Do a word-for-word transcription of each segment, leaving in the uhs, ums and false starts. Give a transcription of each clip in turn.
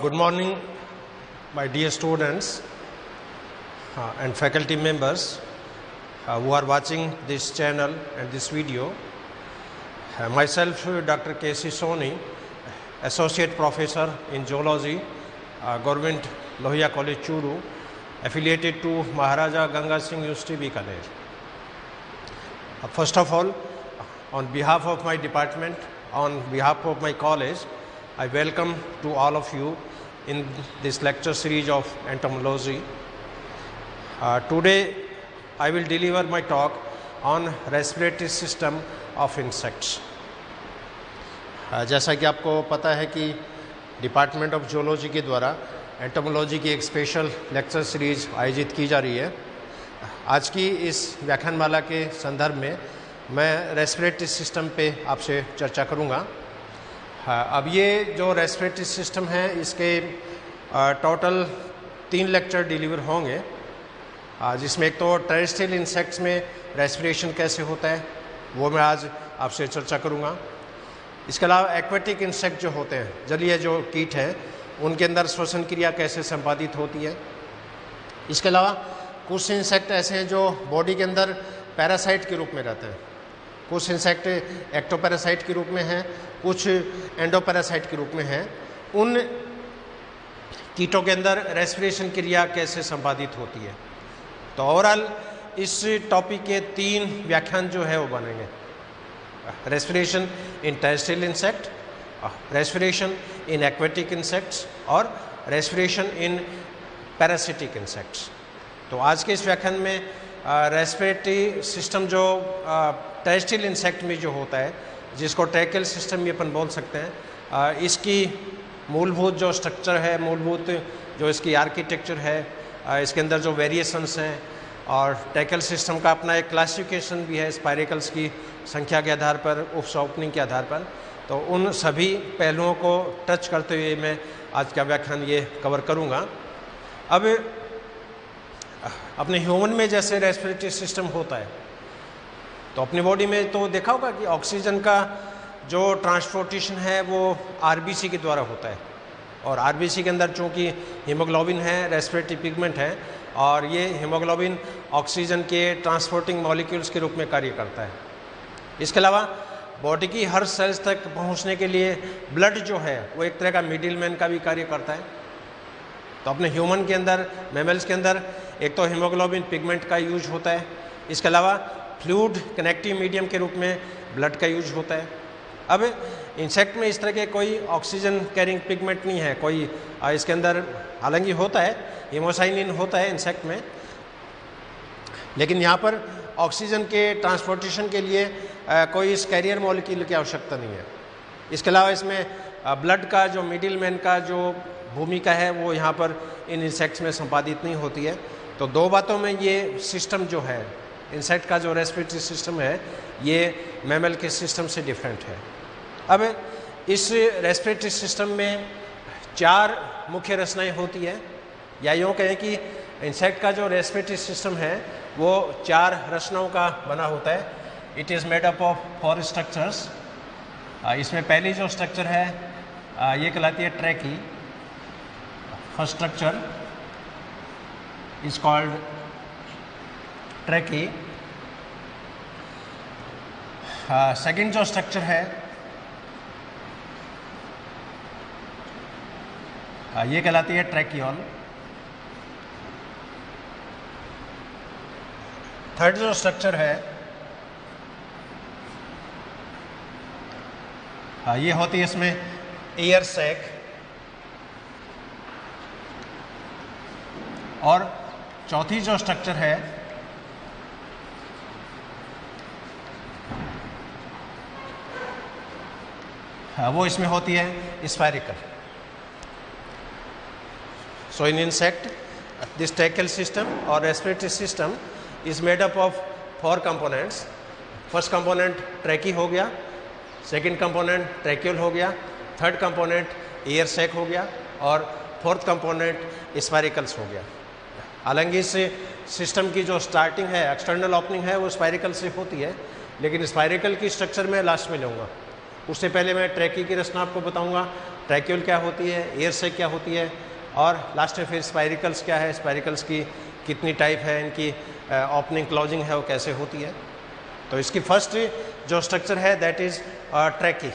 good morning, my dear students uh, and faculty members uh, who are watching this channel and this video. Uh, myself, Doctor K C Soni, Associate Professor in Zoology, uh, Government Lohia College, Churu, affiliated to Maharaja Ganga Singh University, Bikaner. Uh, first of all, on behalf of my department, on behalf of my college, I welcome to all of you in this lecture series of entomology. Uh, today, I will deliver my talk on respiratory system of insects. Uh, जैसा कि आपको पता है कि department of zoology के द्वारा entomology की एक स्पेशल लेक्चर सीरीज आयोजित की जा रही है. आज की इस व्याख्यानमाला के संदर्भ में मैं रेस्पिरेटरी सिस्टम पे आपसे चर्चा करूंगा. हाँ, अब ये जो रेस्पिरेटरी सिस्टम है इसके टोटल तीन लेक्चर डिलीवर होंगे, जिसमें एक तो टेरेस्ट्रियल इंसेक्ट्स में रेस्पिरेशन कैसे होता है वो मैं आज आपसे चर्चा करूंगा. इसके अलावा एक्वेटिक इंसेक्ट जो होते हैं, जलीय जो कीट हैं, उनके अंदर श्वसन क्रिया कैसे संपादित होती है. इसके अलावा कुछ इंसेक्ट ऐसे हैं जो बॉडी के अंदर पैरासाइट के रूप में रहते हैं. कुछ इंसेक्ट एक्टोपैरासाइट के रूप में हैं, कुछ एंडोपैरासाइट के रूप में हैं. उन कीटों के अंदर रेस्पिरेशन क्रिया कैसे संपादित होती है. तो ओवरऑल इस टॉपिक के तीन व्याख्यान जो है वो बनेंगे. Respiration in terrestrial insect, respiration in aquatic insects और रेस्पिरेशन इन पैरासिटिक इंसेक्ट्स. तो आज के इस व्याख्यान में रेस्पिरेटरी सिस्टम जो टेरेस्ट्रियल इंसेक्ट में जो होता है, जिसको ट्रैकियल सिस्टम भी अपन बोल सकते हैं, आ, इसकी मूलभूत जो स्ट्रक्चर है, मूलभूत जो इसकी आर्किटेक्चर है, आ, इसके अंदर जो वेरिएशंस हैं, और ट्रैकियल सिस्टम का अपना एक क्लासिफिकेशन भी है स्पाइरेकल्स की संख्या के आधार पर, उफ्स ओपनिंग के आधार पर. तो उन सभी पहलुओं को टच करते हुए मैं आज का व्याख्यान ये कवर करूँगा. अब अपने ह्यूमन में जैसे रेस्पिरेटरी सिस्टम होता है, तो अपनी बॉडी में तो देखा होगा कि ऑक्सीजन का जो ट्रांसपोर्टेशन है वो आरबीसी के द्वारा होता है. और आरबीसी के अंदर चूँकि हीमोग्लोबिन है, रेस्पिरेटरी पिगमेंट है, और ये हीमोग्लोबिन ऑक्सीजन के ट्रांसपोर्टिंग मॉलिक्यूल्स के रूप में कार्य करता है. इसके अलावा बॉडी की हर सेल्स तक पहुँचने के लिए ब्लड जो है वो एक तरह का मिडिल मैन का भी कार्य करता है. तो अपने ह्यूमन के अंदर, मैमल्स के अंदर एक तो हीमोग्लोबिन पिगमेंट का यूज होता है. इसके अलावा फ्लूइड कनेक्टिव मीडियम के रूप में ब्लड का यूज होता है. अब इंसेक्ट में इस तरह के कोई ऑक्सीजन कैरिंग पिगमेंट नहीं है. कोई इसके अंदर हालांकि होता है, हीमोसाइनिन होता है इंसेक्ट में, लेकिन यहाँ पर ऑक्सीजन के ट्रांसपोर्टेशन के लिए आ, कोई इस कैरियर मॉलिक्यूल की आवश्यकता नहीं है. इसके अलावा इसमें ब्लड का जो मिडिल मैन का जो भूमिका है वो यहाँ पर इन इंसेक्ट्स में संपादित नहीं होती है. तो दो बातों में ये सिस्टम जो है, इंसेक्ट का जो रेस्पिरेटरी सिस्टम है, ये मैमल के सिस्टम से डिफरेंट है. अब इस रेस्पिरेटरी सिस्टम में चार मुख्य रचनाएं होती है, या यूँ कहें कि इंसेक्ट का जो रेस्पिरेटरी सिस्टम है वो चार रचनाओं का बना होता है. It is made up of four structures. इसमें पहली जो स्ट्रक्चर है ये कहलाती है trachea. First structure is called trachea. Second जो स्ट्रक्चर है uh, ये कहलाती है ट्रैकियोल. थर्ड जो स्ट्रक्चर है uh, ये होती है इसमें एयर सैक. और चौथी जो स्ट्रक्चर है वो इसमें होती है spiracle. So in insect this tracheal system और respiratory system is made up of four components. First component trachea हो गया, सेकंड कंपोनेंट ट्रैक्यूल हो गया, थर्ड कंपोनेंट एयर सैक हो गया, और फोर्थ कंपोनेंट स्पाइरिकल्स हो गया. हालांकि इस सिस्टम की जो स्टार्टिंग है, एक्सटर्नल ओपनिंग है, वो स्पाइरिकल से होती है, लेकिन स्पाइरिकल की स्ट्रक्चर में लास्ट में लूँगा. उससे पहले मैं ट्रैकी की रचना आपको बताऊंगा ट्रैक्यूल क्या होती है, एयर सैक क्या होती है, और लास्ट में फिर स्पाइरिकल्स क्या है, स्पाइरिकल्स की कितनी टाइप है, इनकी ओपनिंग क्लोजिंग है वो कैसे होती है। तो इसकी फर्स्ट जो स्ट्रक्चर है दैट इज ट्रैकी।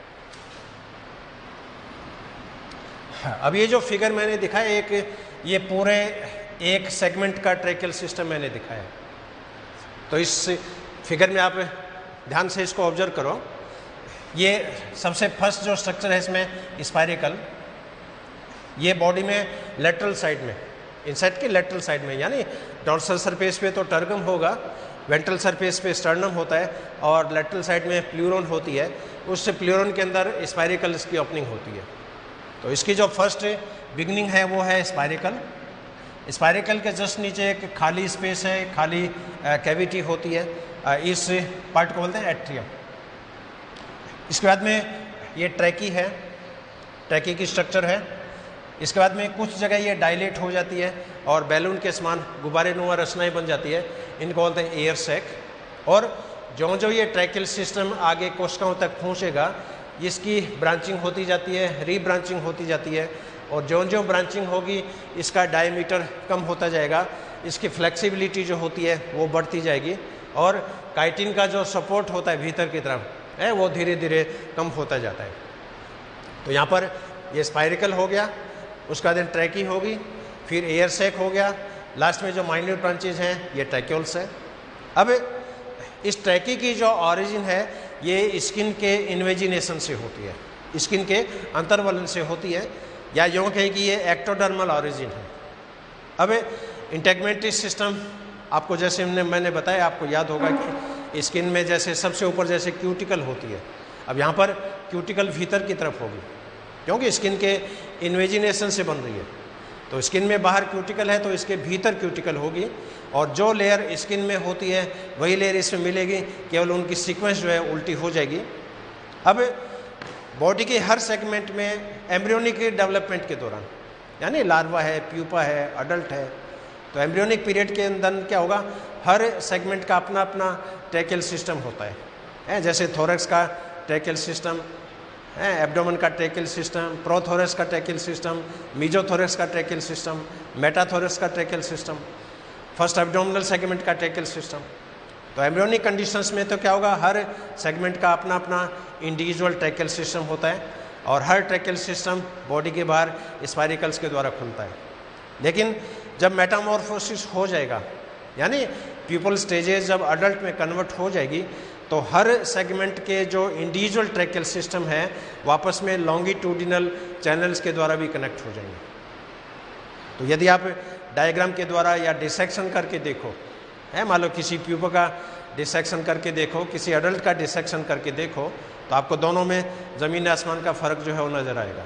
अब ये जो फिगर मैंने दिखाया, एक ये पूरे एक सेगमेंट का ट्रैकियल सिस्टम मैंने दिखाया। तो इस फिगर में आप ध्यान से इसको ऑब्जर्व करो। ये सबसे फर्स्ट जो स्ट्रक्चर है इसमें स्पाइरिकल, ये बॉडी में लेटरल साइड में, इनसाइड की लेटरल साइड में, यानी डॉर्सल सरफेस पे तो टर्गम होगा, वेंट्रल सरफेस पे स्टर्नम होता है, और लेटरल साइड में प्लूरन होती है। उस प्लूरन के अंदर स्पाइरिकल इसकी ओपनिंग होती है। तो इसकी जो फर्स्ट बिगनिंग है वो है स्पाइरिकल। स्पाइरिकल के जस्ट नीचे एक खाली स्पेस है, खाली कैविटी होती है, आ, इस पार्ट को बोलते हैं एट्रियम। इसके बाद में ये ट्रैकी है, ट्रैकी की स्ट्रक्चर है। इसके बाद में कुछ जगह ये डायलेट हो जाती है और बैलून के समान गुब्बारे नुमा रचनाएं बन जाती है, इनको बोलते हैं एयर सैक। और जो जो ये ट्रैकियल सिस्टम आगे कोशिकाओं तक पहुँचेगा, इसकी ब्रांचिंग होती जाती है, री ब्रांचिंग होती जाती है, और जो जो ब्रांचिंग होगी इसका डायमीटर कम होता जाएगा, इसकी फ्लेक्सिबिलिटी जो होती है वो बढ़ती जाएगी, और काइटिन का जो सपोर्ट होता है भीतर की तरफ है वो धीरे धीरे कम होता जाता है। तो यहाँ पर ये स्पाइरिकल हो गया, उसका दिन ट्रैकी होगी, फिर एयर सैक हो गया, लास्ट में जो माइन्यूट ब्रांचेज हैं ये ट्रैक्यूल्स है। अब इस ट्रैकी की जो ऑरिजिन है ये स्किन के इन्वेजिनेशन से होती है, स्किन के अंतर्वलन से होती है, या यूँ कहें कि ये एक्टोडर्मल ऑरिजिन है। अब इंटेगमेंटरी सिस्टम आपको जैसे हमने मैंने बताया, आपको याद होगा कि स्किन में जैसे सबसे ऊपर जैसे क्यूटिकल होती है, अब यहाँ पर क्यूटिकल भीतर की तरफ होगी क्योंकि स्किन के इन्वेजिनेशन से बन रही है। तो स्किन में बाहर क्यूटिकल है तो इसके भीतर क्यूटिकल होगी, और जो लेयर स्किन में होती है वही लेयर इसमें मिलेगी, केवल उनकी सीक्वेंस जो है उल्टी हो जाएगी। अब बॉडी के हर सेगमेंट में एम्ब्रियोनिक डेवलपमेंट के दौरान, यानी लार्वा है, प्यूपा है, अडल्ट है, तो एम्ब्रियोनिक पीरियड के अंदर क्या होगा, हर सेगमेंट का अपना अपना ट्रैकियल सिस्टम होता है, है जैसे थोरैक्स का ट्रैकियल सिस्टम है, एब्डोमेन का ट्रैकियल सिस्टम, प्रोथोरैक्स का ट्रैकियल सिस्टम, मीजोथोरैक्स का ट्रैकियल सिस्टम, मेटाथोरैक्स का tracheal system, first abdominal segment का ट्रैकियल सिस्टम। तो एम्ब्रियोनिक कंडीशंस में तो क्या होगा, हर सेगमेंट का अपना अपना इंडिविजुअल ट्रैकियल सिस्टम होता है, और हर ट्रैकियल सिस्टम बॉडी के बाहर स्पाइरिकल्स के द्वारा खुलता है। लेकिन जब मेटामॉर्फोसिस हो जाएगा, यानी प्यूपल स्टेजेस जब अडल्ट में कन्वर्ट हो जाएगी, तो हर सेगमेंट के जो इंडिविजुअल ट्रैकियल सिस्टम है वापस में लॉन्गिट्यूडिनल चैनल्स के द्वारा भी कनेक्ट हो जाएंगे। तो यदि आप डायग्राम के द्वारा या डिसेक्शन करके देखो, है मान लो किसी प्यूपा का डिसेक्शन करके देखो, किसी अडल्ट का डिसेक्शन करके देखो, तो आपको दोनों में ज़मीन आसमान का फ़र्क जो है वो नज़र आएगा।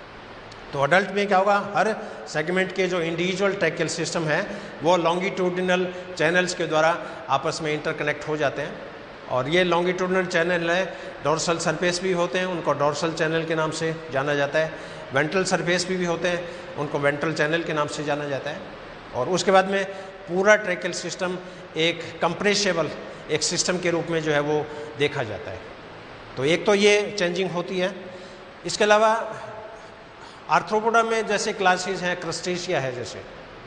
तो अडल्ट में क्या होगा, हर सेगमेंट के जो इंडिविजुअल ट्रैकियल सिस्टम है वो लॉन्गिट्यूडिनल चैनल्स के द्वारा आपस में इंटरकनेक्ट हो जाते हैं, और ये लॉन्गिट्यूडिनल चैनल है, डोर्सल सरफेस भी होते हैं, उनको डोर्सल चैनल के नाम से जाना जाता है, वेंट्रल सरफेस भी, भी होते हैं, उनको वेंट्रल चैनल के नाम से जाना जाता है। और उसके बाद में पूरा ट्रैकियल सिस्टम एक कंप्रेसेबल एक सिस्टम के रूप में जो है वो देखा जाता है। तो एक तो ये चेंजिंग होती है। इसके अलावा आर्थ्रोपोडा में जैसे क्लासेस हैं, क्रस्टेशिया है जैसे,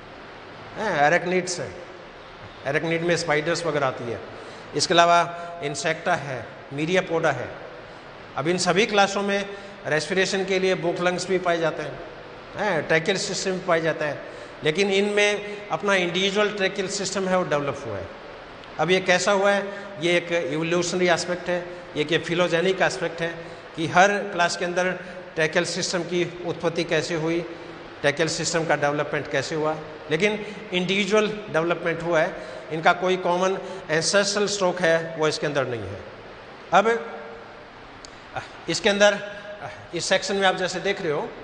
एरेक्निड्स है, एरेक्निड में स्पाइडर्स वगैरह आती है। इसके अलावा इंसेक्टा है, मीरियापोडा है। अब इन सभी क्लासों में रेस्पिरेशन के लिए बुक लंग्स भी पाए जाते हैं, ट्रैकियल सिस्टम भी पाया जाता है, लेकिन इनमें अपना इंडिविजुअल ट्रैकियल सिस्टम है वो डेवलप हुआ है। अब ये कैसा हुआ है, ये एक इवोल्यूशनरी एस्पेक्ट है, एक ये फिलोजेनिक एस्पेक्ट है कि हर क्लास के अंदर ट्रैकियल सिस्टम की उत्पत्ति कैसे हुई, ट्रैकियल सिस्टम का डेवलपमेंट कैसे हुआ, लेकिन इंडिविजुअल डेवलपमेंट हुआ है, इनका कोई कॉमन एंसेस्ट्रल स्ट्रोक है वो इसके अंदर नहीं है। अब इसके अंदर इस सेक्शन में आप जैसे देख रहे हो,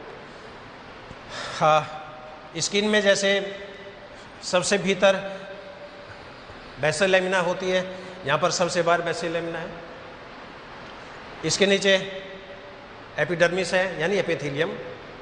हाँ, स्किन में जैसे सबसे भीतर बेसल लेमिना होती है, यहाँ पर सबसे बाहर बेसल लेमिना है, इसके नीचे एपिडर्मिस है यानी एपिथेलियम,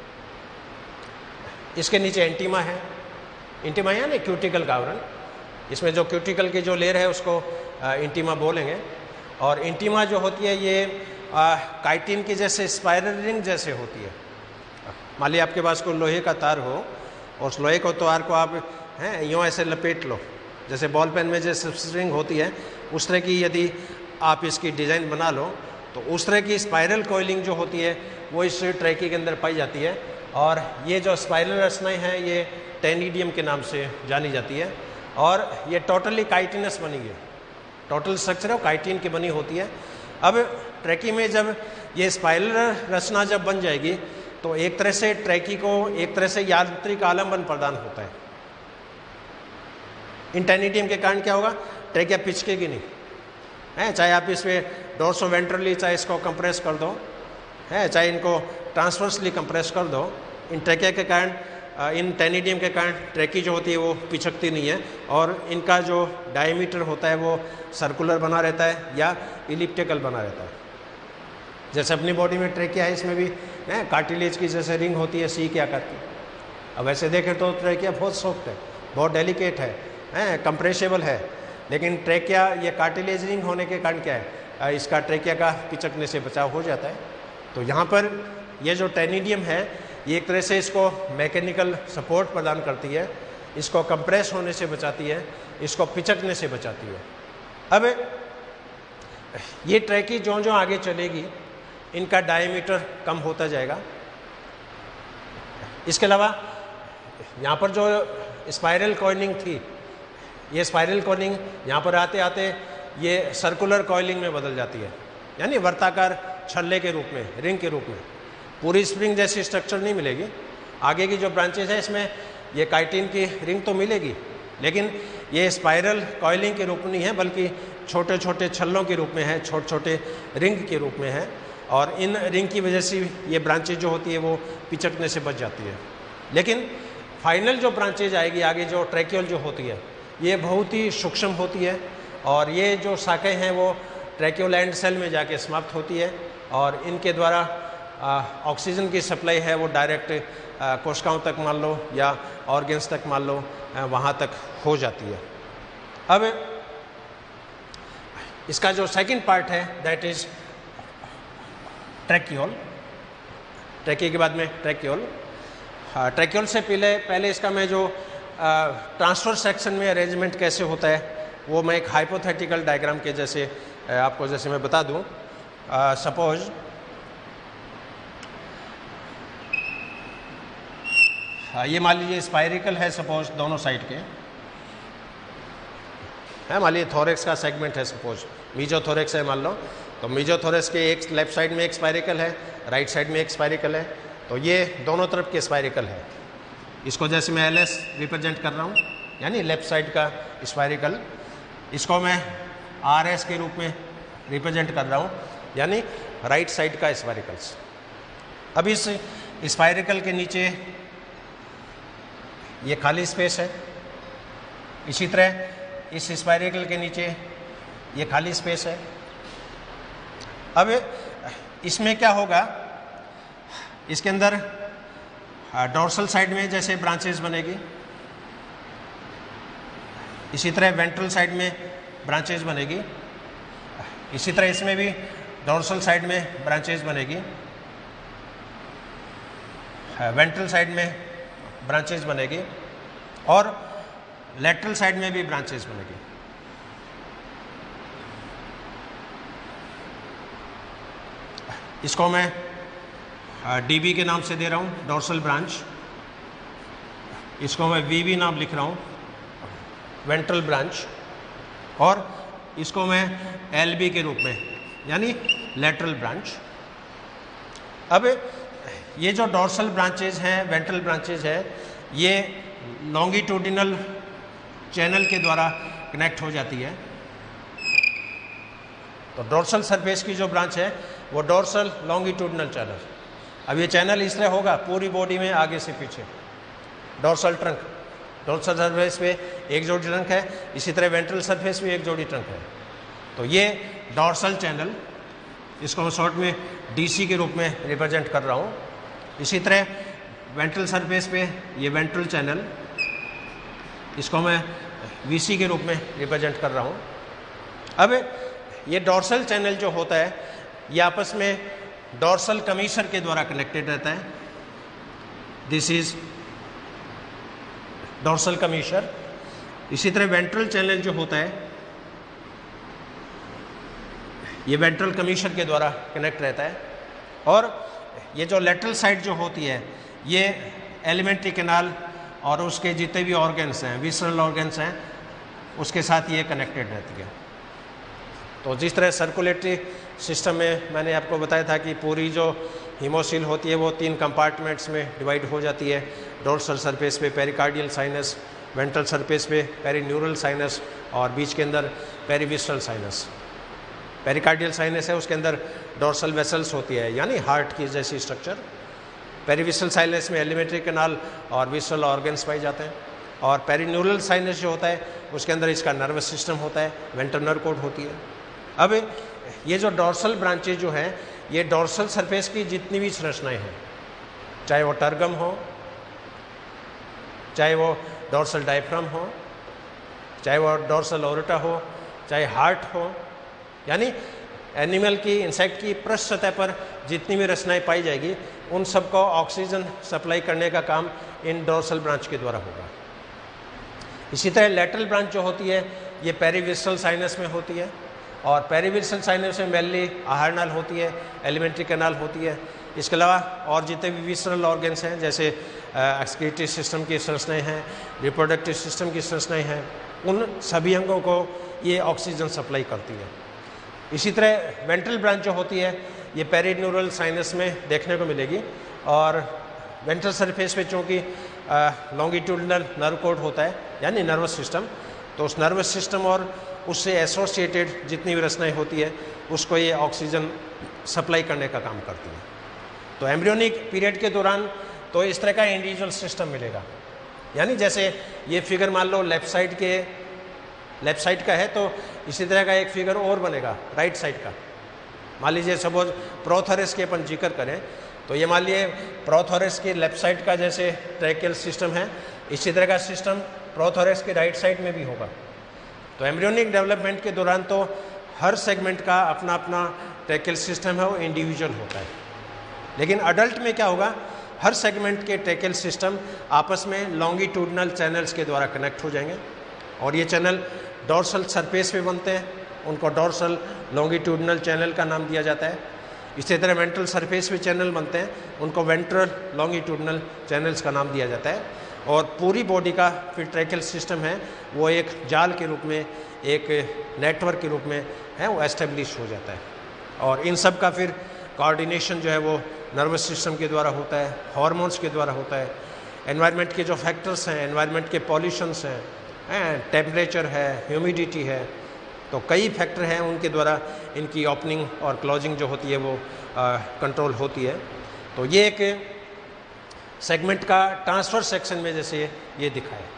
इसके नीचे एंटीमा है, इंटीमा यानी क्यूटिकल का आवरण, इसमें जो क्यूटिकल की जो लेयर है उसको इंटीमा बोलेंगे। और इंटीमा जो होती है ये काइटिन की जैसे स्पाइरल रिंग जैसे होती है। मान लीजिए आपके पास कोई लोहे का तार हो और उस लोहे को तार को आप हैं यूँ ऐसे लपेट लो, जैसे बॉल पेन में जैसे स्ट्रिंग होती है उस तरह की यदि आप इसकी डिज़ाइन बना लो तो उस तरह की स्पाइरल कॉइलिंग जो होती है वो इस ट्रैकी के अंदर पाई जाती है। और ये जो स्पाइरल रचनाएँ हैं ये टेनिडियम के नाम से जानी जाती है और ये टोटली काइटिनस बनी है, टोटल स्ट्रक्चर है काइटिन की बनी होती है। अब ट्रैकी में जब ये स्पाइरल रचना जब बन जाएगी तो एक तरह से ट्रैकी को एक तरह से यांत्रिक आलम्बन प्रदान होता है। इन टेनिडियम के कारण क्या होगा, ट्रैकिया पिचकेगी नहीं है, चाहे आप इसमें डोर्सो वेंट्रली चाहे इसको कंप्रेस कर दो है, चाहे इनको ट्रांसवर्सली कंप्रेस कर दो, इन ट्रैकिया के कारण इन टेनिडियम के कारण ट्रैकी जो होती है वो पिचकती नहीं है और इनका जो डायमीटर होता है वो सर्कुलर बना रहता है या इलिप्टिकल बना रहता है। जैसे अपनी बॉडी में ट्रैकिया है, इसमें भी है कार्टिलेज की जैसे रिंग होती है सी के आकार की। अब वैसे देखें तो ट्रैकिया बहुत सॉफ्ट है, बहुत डेलिकेट है, है कंप्रेसेबल है, लेकिन ट्रैकिया ये कार्टिलेज रिंग होने के कारण क्या है, इसका ट्रैकिया का पिचकने से बचाव हो जाता है। तो यहाँ पर ये जो टेनिडियम है ये एक तरह से इसको मैकेनिकल सपोर्ट प्रदान करती है, इसको कंप्रेस होने से बचाती है, इसको पिचकने से बचाती है। अब ये ट्रैकी जो जो आगे चलेगी इनका डायमीटर कम होता जाएगा। इसके अलावा यहाँ पर जो स्पाइरल कॉइलिंग थी, ये स्पाइरल कॉइलिंग यहाँ पर आते आते ये सर्कुलर कॉइलिंग में बदल जाती है, यानी वर्ताकार छल्ले के रूप में, रिंग के रूप में। पूरी स्प्रिंग जैसी स्ट्रक्चर नहीं मिलेगी। आगे की जो ब्रांचेज है इसमें ये काइटिन की रिंग तो मिलेगी, लेकिन ये स्पाइरल कॉइलिंग के रूप में नहीं है बल्कि छोटे छोटे छल्लों के रूप में है, छोटे छोटे रिंग के रूप में है और इन रिंग की वजह से ये ब्रांचेज जो होती है वो पिचकने से बच जाती है। लेकिन फाइनल जो ब्रांचेज आएगी आगे जो ट्रैक्यूल जो होती है ये बहुत ही सूक्ष्म होती है और ये जो शाखाएँ हैं वो ट्रैक्यूल एंड सेल में जाके समाप्त होती है और इनके द्वारा ऑक्सीजन की सप्लाई है वो डायरेक्ट कोशिकाओं तक मान लो या ऑर्गन्स तक मान लो वहाँ तक हो जाती है। अब इसका जो सेकंड पार्ट है दैट इज ट्रैक्यूल। ट्रैकी के बाद में ट्रैक्यूल। ट्रैक्यूल से पहले पहले इसका मैं जो ट्रांसफर सेक्शन में अरेंजमेंट कैसे होता है वो मैं एक हाइपोथेटिकल डायग्राम के जैसे आपको जैसे मैं बता दूं। सपोज ये मान लीजिए स्पाइरिकल है सपोज दोनों साइड के है, मान लीजिए थोरेक्स का सेगमेंट है सपोज, मीजोथोरेक्स है मान लो, तो मीजोथोरेक्स के एक लेफ्ट साइड में एक स्पाइरिकल है, राइट साइड में एक स्पाइरिकल है, तो ये दोनों तरफ के स्पाइरिकल है। इसको जैसे मैं एल एस रिप्रेजेंट कर रहा हूँ यानी लेफ्ट साइड का स्पाइरिकल, इसको मैं आर एस के रूप में रिप्रेजेंट कर रहा हूँ यानी राइट साइड का स्पाइरिकल्स। अब इस स्पाइरिकल के नीचे ये खाली स्पेस है, इसी तरह इस स्पाइरिकल के नीचे ये खाली स्पेस है। अब इसमें क्या होगा, इसके अंदर डोर्सल साइड में जैसे ब्रांचेस बनेगी, इसी तरह वेंट्रल साइड में ब्रांचेस बनेगी, इसी तरह इसमें भी डोर्सल साइड में ब्रांचेस बनेगी, वेंट्रल साइड में ब्रांचेस बनेगी और लेटरल साइड में भी ब्रांचेस बनेगी। इसको मैं डीबी के नाम से दे रहा हूँ, डोर्सल ब्रांच। इसको मैं वीवी नाम लिख रहा हूँ, वेंट्रल ब्रांच, और इसको मैं एलबी के रूप में यानी लेटरल ब्रांच। अब ये जो डोर्सल ब्रांचेज हैं, वेंट्रल ब्रांचेज है, ये लॉन्गिट्यूडिनल चैनल के द्वारा कनेक्ट हो जाती है। तो डोर्सल सरफेस की जो ब्रांच है वो डोर्सल लॉन्गिट्यूडिनल चैनल। अब ये चैनल इस तरह होगा पूरी बॉडी में आगे से पीछे। डोर्सल ट्रंक, डोर्सल सरफेस पे एक जोड़ी ट्रंक है, इसी तरह वेंट्रल सरफेस पे एक जोड़ी ट्रंक है। तो ये डोर्सल चैनल, इसको मैं शॉर्ट में डीसी के रूप में रिप्रेजेंट कर रहा हूँ। इसी तरह वेंट्रल सरफेस पे ये वेंट्रल चैनल, इसको मैं वीसी के रूप में रिप्रेजेंट कर रहा हूँ। अब ये डोर्सल चैनल जो होता है ये आपस में डोर्सल कमीशर के द्वारा कनेक्टेड रहता है। This is dorsal commissure. इसी तरह वेंट्रल चैनल जो होता है ये वेंट्रल कमीशर के द्वारा कनेक्ट रहता है। और ये जो लेटरल साइड जो होती है ये एलिमेंट्री कैनाल और उसके जितने भी ऑर्गन्स हैं, विसरल ऑर्गन्स हैं, उसके साथ ये कनेक्टेड रहती है। तो जिस तरह सर्कुलेटरी सिस्टम में मैंने आपको बताया था कि पूरी जो हीमोसील होती है वो तीन कंपार्टमेंट्स में डिवाइड हो जाती है। डोर्सल सरफेस पे पेरिकार्डियल साइनस, वेंट्रल सरफेस पे पेरीन्यूरल साइनस और बीच के अंदर पेरीविसरल साइनस। पेरिकार्डियल साइनस है, उसके अंदर डोर्सल वेसल्स होती है यानी हार्ट की जैसी स्ट्रक्चर। पेरीविसरल साइनस में एलिमेंट्री कैनाल और विसरल ऑर्गन्स पाए जाते हैं। और पेरीन्यूरल साइनस जो होता है उसके अंदर इसका नर्वस सिस्टम होता है, वेंट्रल नर्व कोड होती है। अब ये जो डोर्सल ब्रांचेज जो हैं ये डोर्सल सरफेस की जितनी भी संरचनाएं हैं, चाहे वो टर्गम हो, चाहे वो डोर्सल डायफ्राम हो, चाहे वो डोर्सल ओरेटा हो, चाहे हार्ट हो, यानी एनिमल की, इंसेक्ट की पृष्ठ सतह पर जितनी भी रचनाएं पाई जाएगी उन सबको ऑक्सीजन सप्लाई करने का काम इन डोर्सल ब्रांच के द्वारा होगा। इसी तरह लेटरल ब्रांच जो होती है ये पेरीविसरल साइनस में होती है और पेरीविसरल साइनस में मेनली आहार नाल होती है, एलिमेंट्री कैनाल होती है। इसके अलावा और जितने भी विसरल ऑर्गन्स हैं जैसे एक्सक्रीटरी सिस्टम की संरचनाएं हैं, रिप्रोडक्टिव सिस्टम की संरचनाएं हैं, उन सभी अंगों को ये ऑक्सीजन सप्लाई करती है। इसी तरह वेंट्रल ब्रांच जो होती है ये पेरीन्यूरल साइनस में देखने को मिलेगी और वेंट्रल सरफेस पे चूँकि लॉन्गिट्यूडनल नर्व कोड होता है यानी नर्वस सिस्टम, तो उस नर्वस सिस्टम और उससे एसोसिएटेड जितनी भी रचनाएं होती है उसको ये ऑक्सीजन सप्लाई करने का काम करती है। तो एम्ब्रियोनिक पीरियड के दौरान तो इस तरह का इंडिविजुअल सिस्टम मिलेगा, यानी जैसे ये फिगर मान लो लेफ्ट साइड के लेफ्ट साइड का है तो इसी तरह का एक फिगर और बनेगा राइट साइड का। मान लीजिए सपोज प्रोथोरस के अपन जिक्र करें तो ये मान लीजिए प्रोथोरस के लेफ्ट साइड का जैसे ट्रैकियल सिस्टम है, इसी तरह का सिस्टम प्रोथोरस के राइट साइड में भी होगा। तो एम्ब्रियोनिक डेवलपमेंट के दौरान तो हर सेगमेंट का अपना अपना ट्रैकियल सिस्टम है, वो इंडिविजुअल होता है। लेकिन अडल्ट में क्या होगा, हर सेगमेंट के ट्रैकियल सिस्टम आपस में लॉन्गिट्यूडनल चैनल्स के द्वारा कनेक्ट हो जाएंगे और ये चैनल डोर्सल सरफेस पे बनते हैं, उनको डोर्सल लॉन्गिट्यूडनल चैनल का नाम दिया जाता है। इसी तरह वेंट्रल सरफेस पे चैनल बनते हैं, उनको वेंट्रल लॉन्गिट्यूडनल चैनल्स का नाम दिया जाता है। और पूरी बॉडी का फिर ट्रैकियल सिस्टम है वो एक जाल के रूप में, एक नेटवर्क के रूप में है वो एस्टेब्लिश हो जाता है। और इन सब का फिर कोऑर्डिनेशन जो है वो नर्वस सिस्टम के द्वारा होता है, हार्मोन्स के द्वारा होता है, एनवायरनमेंट के जो फैक्टर्स हैं, एनवायरनमेंट के पॉल्यूशंस हैं, हैं टेम्परेचर है, ह्यूमिडिटी है, तो कई फैक्टर हैं उनके द्वारा इनकी ओपनिंग और क्लोजिंग जो होती है वो कंट्रोल होती है। तो ये एक सेगमेंट का ट्रांसफर सेक्शन में जैसे ये दिखा है।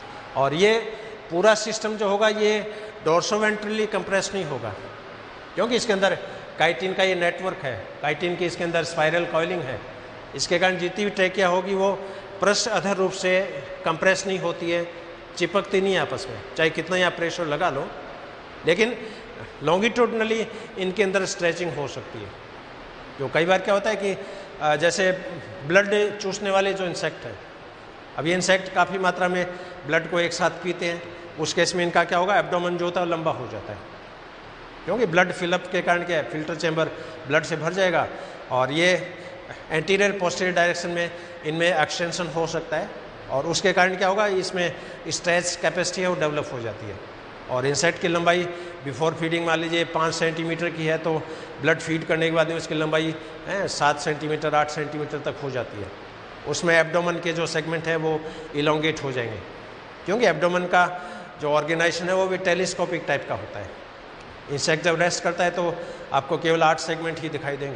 और ये पूरा सिस्टम जो होगा ये डोर्सोवेंट्रली कंप्रेस नहीं होगा क्योंकि इसके अंदर काइटिन का ये नेटवर्क है, काइटिन की इसके अंदर स्पाइरल कॉइलिंग है, इसके कारण जितनी भी ट्रैकिया होगी वो पृष्ठ अधर रूप से कंप्रेस नहीं होती है, चिपकती नहीं है आपस में, चाहे कितना ही आप प्रेशर लगा लो। लेकिन लॉन्गिट्यूडनली इनके अंदर स्ट्रेचिंग हो सकती है। जो कई बार क्या होता है कि जैसे ब्लड चूसने वाले जो इंसेक्ट हैं, अब ये इंसेक्ट काफ़ी मात्रा में ब्लड को एक साथ पीते हैं, उस केस में इनका क्या होगा, एब्डोमेन जो होता है लंबा हो जाता है क्योंकि ब्लड फिलअप के कारण क्या है, फिल्टर चैम्बर ब्लड से भर जाएगा और ये एंटीरियर पोस्टीरियर डायरेक्शन में इनमें एक्सटेंशन हो सकता है और उसके कारण क्या होगा, इसमें स्ट्रेच कैपेसिटी है वो डेवलप हो जाती है। और इंसेक्ट की लंबाई बिफोर फीडिंग मान लीजिए पाँच सेंटीमीटर की है तो ब्लड फीड करने के बाद में उसकी लंबाई है सात सेंटीमीटर आठ सेंटीमीटर तक हो जाती है। उसमें एब्डोमेन के जो सेगमेंट है वो इलोंगेट हो जाएंगे क्योंकि एब्डोमेन का जो ऑर्गेनाइजेशन है वो भी टेलीस्कोपिक टाइप का होता है। इंसेक्ट जब रेस्ट करता है तो आपको केवल आठ सेगमेंट ही दिखाई देंगे,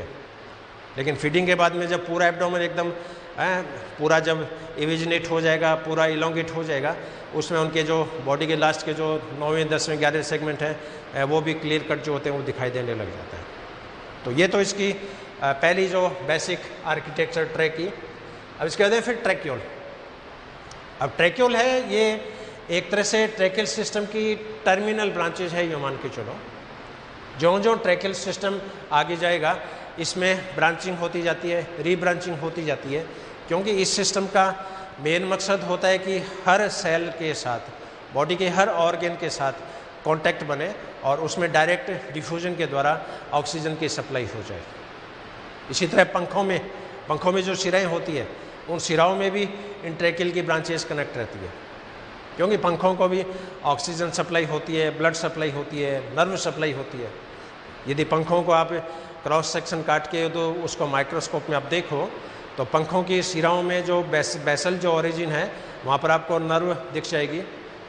लेकिन फीडिंग के बाद में जब पूरा एब्डोमेन एकदम पूरा जब इविजिनेट हो जाएगा, पूरा इलोंगेट हो जाएगा, उसमें उनके जो बॉडी के लास्ट के जो नौवें दसवें ग्यारह सेगमेंट हैं वो भी क्लियर कट जो होते हैं वो दिखाई देने लग जाता है। तो ये तो इसकी पहली जो बेसिक आर्किटेक्चर ट्रैक की। अब इसके बाद है फिर ट्रैक्यूल। अब ट्रैक्यूल है ये एक तरह से ट्रैकियल सिस्टम की टर्मिनल ब्रांचेज है, ये मान के चलो। जो जो ट्रैकियल सिस्टम आगे जाएगा इसमें ब्रांचिंग होती जाती है, रीब्रांचिंग होती जाती है, क्योंकि इस सिस्टम का मेन मकसद होता है कि हर सेल के साथ, बॉडी के हर ऑर्गन के साथ कांटेक्ट बने और उसमें डायरेक्ट डिफ्यूजन के द्वारा ऑक्सीजन की सप्लाई हो जाए। इसी तरह पंखों में पंखों में जो सिराएँ होती है उन सिराओं में भी इन ट्रैकियल की ब्रांचेस कनेक्ट रहती है, क्योंकि पंखों को भी ऑक्सीजन सप्लाई होती है, ब्लड सप्लाई होती है, नर्व सप्लाई होती है। यदि पंखों को आप क्रॉस सेक्शन काट के तो उसको माइक्रोस्कोप में आप देखो तो पंखों की सिराओं में जो बेस, बेसल जो ओरिजिन है वहाँ पर आपको नर्व दिख जाएगी,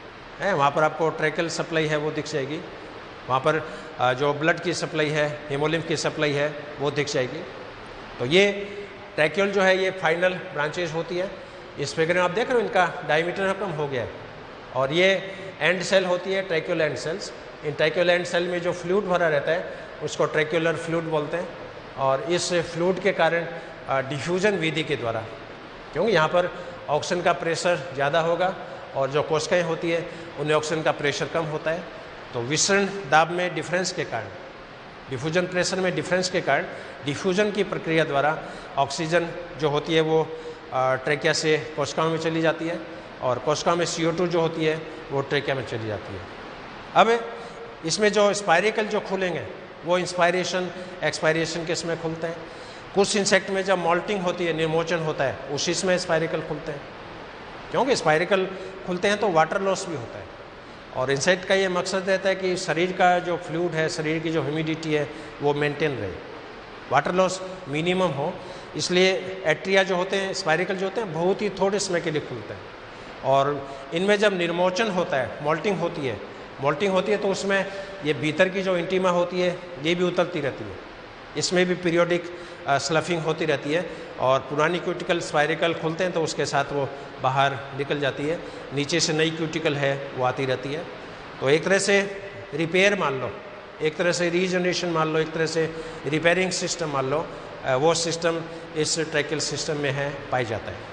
है वहाँ पर आपको ट्रैकियल सप्लाई है वो दिख जाएगी, वहाँ पर जो ब्लड की सप्लाई है, हीमोलिम्फ की सप्लाई है वो दिख जाएगी। तो ये ट्रैकियल जो है ये फाइनल ब्रांचेज होती है। इस फिगर में आप देख रहे हो इनका डायमीटर कम हो गया है और ये एंड सेल होती है ट्रैकियल एंड सेल्स। इन ट्रैकियल एंड सेल में जो फ्लूइड भरा रहता है उसको ट्रैक्युलर फ्लूइड बोलते हैं और इस फ्लूइड के कारण डिफ्यूजन विधि के द्वारा, क्योंकि यहाँ पर ऑक्सीजन का प्रेशर ज़्यादा होगा और जो कोशिकाएँ होती है उनमें ऑक्सीजन का प्रेशर कम होता है, तो विसरण दाब में डिफरेंस के कारण, डिफ्यूजन प्रेशर में डिफरेंस के कारण डिफ्यूजन की प्रक्रिया द्वारा ऑक्सीजन जो होती है वो ट्रैकिया से कोशिकाओं में चली जाती है और कोशिकाओं में सी ओ टू जो होती है वो ट्रैकिया में चली जाती है। अब इसमें जो स्पायरिकल जो खुलेंगे वो इंस्पायरेशन एक्सपायरेशन के इसमें खुलते हैं। कुछ इंसेक्ट में जब मॉल्टिंग होती है, निर्मोचन होता है, उसी में स्पायरिकल खुलते हैं, क्योंकि स्पायरिकल खुलते हैं तो वाटर लॉस भी होता है और इंसेक्ट का ये मकसद रहता है कि शरीर का जो फ्लूइड है, शरीर की जो ह्यूमिडिटी है वो मेंटेन रहे, वाटर लॉस मिनिमम हो। इसलिए एट्रिया जो होते हैं, स्पायरिकल जो होते हैं बहुत ही थोड़े समय के लिए खुलते हैं और इनमें जब निर्मोचन होता है, मॉल्टिंग होती है मॉल्टिंग होती है तो उसमें ये भीतर की जो इंटीमा होती है ये भी उतरती रहती है, इसमें भी पीरियोडिक स्लफिंग होती रहती है और पुरानी क्यूटिकल स्पायरिकल खुलते हैं तो उसके साथ वो बाहर निकल जाती है, नीचे से नई क्यूटिकल है वो आती रहती है। तो एक तरह से रिपेयर मान लो, एक तरह से रीजनरेशन मान लो, एक तरह से रिपेयरिंग सिस्टम मान लो, वो सिस्टम इस ट्रैकियल सिस्टम में है पाई जाता है।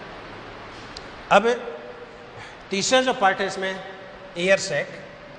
अब तीसरा जो पार्ट है इसमें एयर सैक।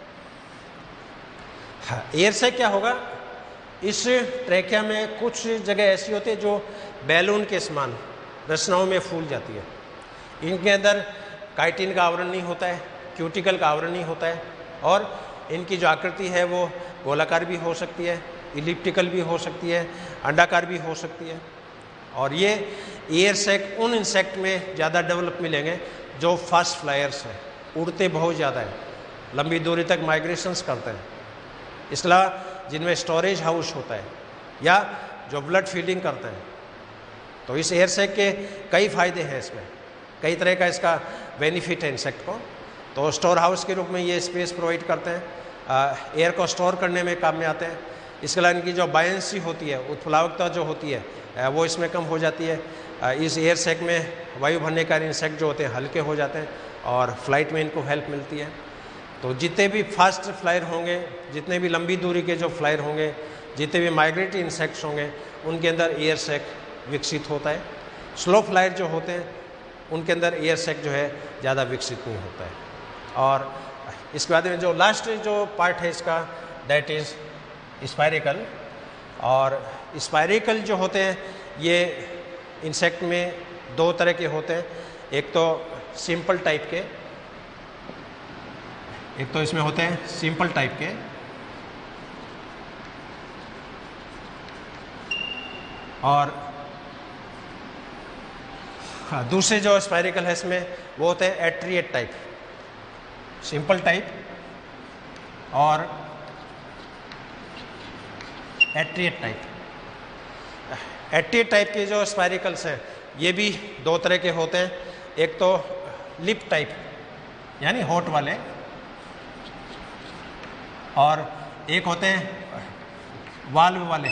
हाँ, एयर सैक क्या होगा, इस ट्रैकिया में कुछ जगह ऐसी होती है जो बैलून के समान रचनाओं में फूल जाती है। इनके अंदर काइटिन का आवरण नहीं होता है, क्यूटिकल का आवरण नहीं होता है और इनकी जो आकृति है वो गोलाकार भी हो सकती है, इलिप्टिकल भी हो सकती है, अंडाकार भी हो सकती है। और ये एयर सैक उन इंसेक्ट में ज़्यादा डेवलप मिलेंगे जो फास्ट फ्लायर्स हैं, उड़ते बहुत ज़्यादा है, लंबी दूरी तक माइग्रेशंस करते हैं, इसलिए जिनमें स्टोरेज हाउस होता है या जो ब्लड फीडिंग करते हैं। तो इस एयर सैक के कई फ़ायदे हैं, इसमें कई तरह का इसका बेनिफिट है इंसेक्ट को। तो स्टोर हाउस के रूप में ये स्पेस प्रोवाइड करते हैं, एयर को स्टोर करने में काम में आते हैं। इसके अलावा इनकी जो बायंसी होती है, उत्प्लावकता जो होती है वो इसमें कम हो जाती है। इस एयर सैक में वायु भरने का इंसेक्ट जो होते हैं हल्के हो जाते हैं और फ्लाइट में इनको हेल्प मिलती है। तो जितने भी फास्ट फ्लायर होंगे, जितने भी लंबी दूरी के जो फ्लायर होंगे, जितने भी माइग्रेटरी इंसेक्ट्स होंगे, उनके अंदर एयर सैक विकसित होता है। स्लो फ्लायर जो होते हैं उनके अंदर एयर सैक जो है ज़्यादा विकसित नहीं होता है। और इसके बाद में जो लास्ट जो पार्ट है इसका, दैट इज़ स्पायरिकल। और स्पायरिकल जो होते हैं ये इंसेक्ट में दो तरह के होते हैं, एक तो सिंपल टाइप के, एक तो इसमें होते हैं सिंपल टाइप के और हाँ, दूसरे जो स्पायरिकल है इसमें वो होते हैं एट्रिएट टाइप, सिंपल टाइप और एट्रिएट टाइप। एट्रिएट टाइप के जो स्पायरिकल्स हैं ये भी दो तरह के होते हैं, एक तो लिप टाइप यानी होठ वाले और एक होते हैं वाल्व वाले।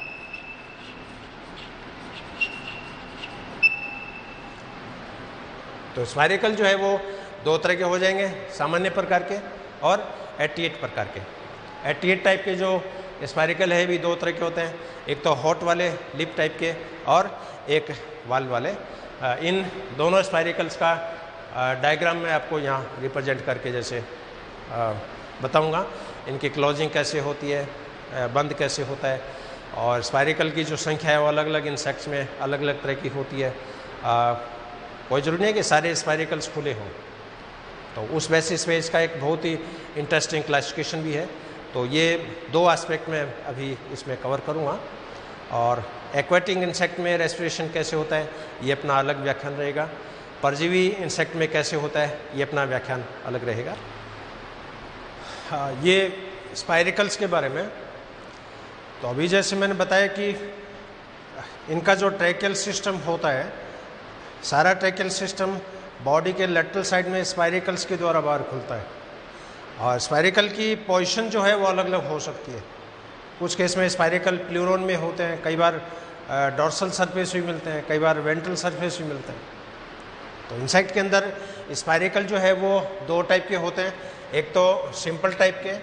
तो स्पायरिकल जो है वो दो तरह के हो जाएंगे, सामान्य प्रकार के और एट्रिएट प्रकार के। एट्रिएट टाइप के जो स्पायरिकल है भी दो तरह के होते हैं, एक तो हॉट वाले लिप टाइप के और एक वाल्व वाले। इन दोनों स्पायरिकल्स का डायग्राम मैं आपको यहाँ रिप्रेजेंट करके जैसे बताऊँगा, इनकी क्लोजिंग कैसे होती है, बंद कैसे होता है, और स्पायरिकल की जो संख्या है वो अलग अलग इंसेक्ट्स में अलग अलग तरह की होती है। आ, कोई ज़रूरी नहीं है कि सारे स्पायरिकल्स खुले हों, तो उस बेसिस पे इसका एक बहुत ही इंटरेस्टिंग क्लासिफिकेशन भी है। तो ये दो एस्पेक्ट में अभी इसमें कवर करूँगा, और एक्वेटिक इंसेक्ट में रेस्पिरेशन कैसे होता है ये अपना अलग व्याख्यान रहेगा, परजीवी इंसेक्ट में कैसे होता है ये अपना व्याख्यान अलग रहेगा। हाँ, ये स्पायरिकल्स के बारे में, तो अभी जैसे मैंने बताया कि इनका जो ट्रैकियल सिस्टम होता है, सारा ट्रैकियल सिस्टम बॉडी के लेटरल साइड में स्पायरिकल्स के द्वारा बाहर खुलता है, और स्पायरिकल की पोजीशन जो है वो अलग अलग हो सकती है। कुछ केस में स्पायरिकल प्लूरोन में होते हैं, कई बार डॉर्सल सरफेस भी मिलते हैं, कई बार वेंट्रल सरफेस भी मिलते हैं। तो इंसेक्ट के अंदर स्पायरिकल जो है वो दो टाइप के होते हैं, एक तो सिंपल टाइप के